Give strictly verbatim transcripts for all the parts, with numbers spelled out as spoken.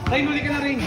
Rain, huli ka na rin.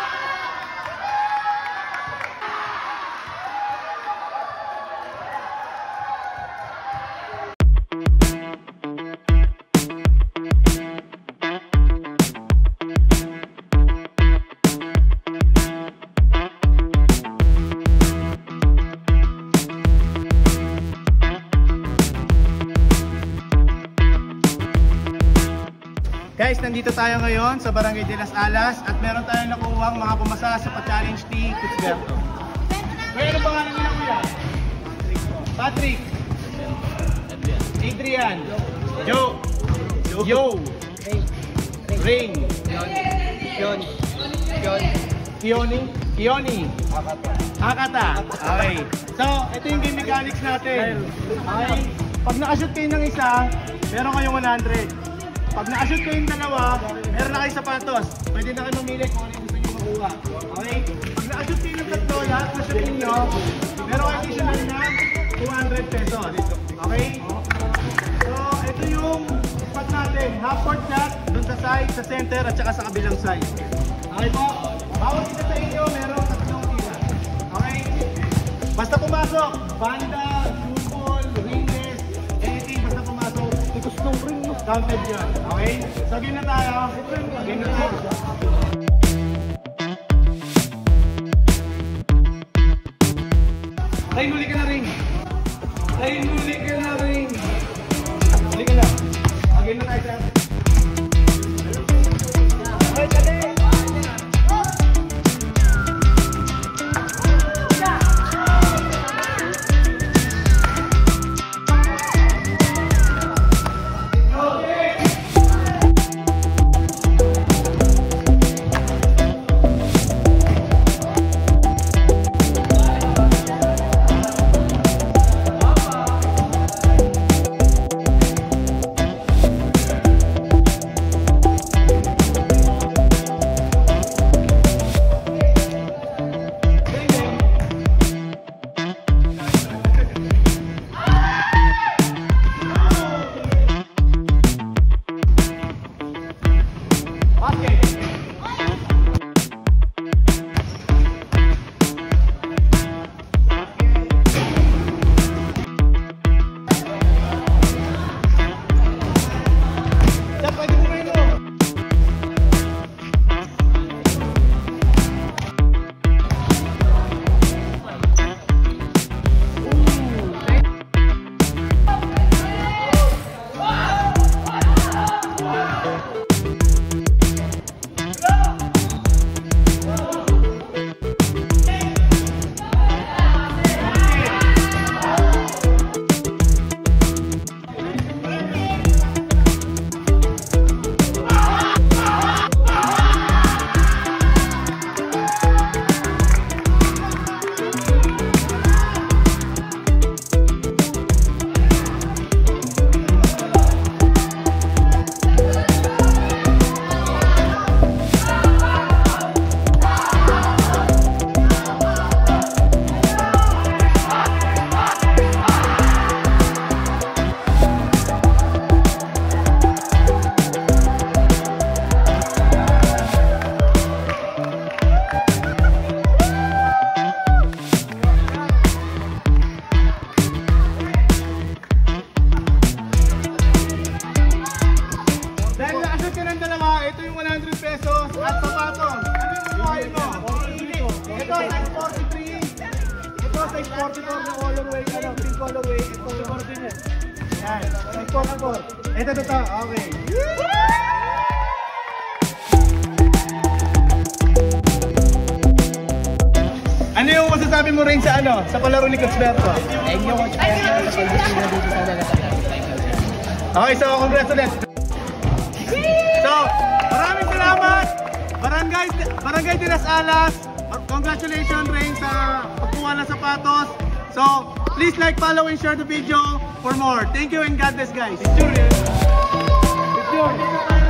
Guys, nandito tayo ngayon sa Barangay de las Alas at meron tayong nakuhang mga pumasa sa pa-challenge ni Kutsberto. Kuya, ano pangalan nila kuya? Patrick, Adrian, Joe, Yo, Rain, Kion, Kion, Kioni, Kioni, Hakata. Okay. So, ito yung game mechanics natin. Okay. Pag nakashoot kayo ng isa, meron kayong one hundred. Pag na-shoot ko yung dalawa, meron na kayo sapatos. Pwede na kayo mamili kung ano yung gusto nyo makuha. Okay? Pag na-shoot kayo ng tatlo, lahat na shoot nyo, meron kayo additional na two hundred pesos. Okay? So, ito yung spot natin. Half court shot, dun sa side, sa center, at saka sa kabilang side. Okay po? Bawat isa sa inyo, meron tatlong tira. Okay? Basta pumasok, banda, shoot ball, ringless, anything, basta pumasok. Tikus ng ring. Counted yun. Okay? So, game na tayo. Game na tayo. Rain, huli ka na ring. Rain, huli ka na ring. Huli ka na. Game na tayo, sir. Ay, kali! Ito yung one hundred pesos at sapatos. Ano yung kukuhain mo? Ito, size forty-three. Ito, size forty-four na colorway. Ano, pink colorway. Ito, forty-four. Yan, size forty-four. Ito, ito, ito. Okay. Ano yung masasabi mo rin sa ano? Sa palaro ni Kutsberto? Thank you, Coach Berto, sa pagdating na dito sa Dalasan. Okay, so congratulations. So, maraming salamat. Barangay, Barangay de las Alas. Congratulations rin sa pagkuha ng sapatos. So, please like, follow, and share the video for more. Thank you and God bless, guys. Picture, picture.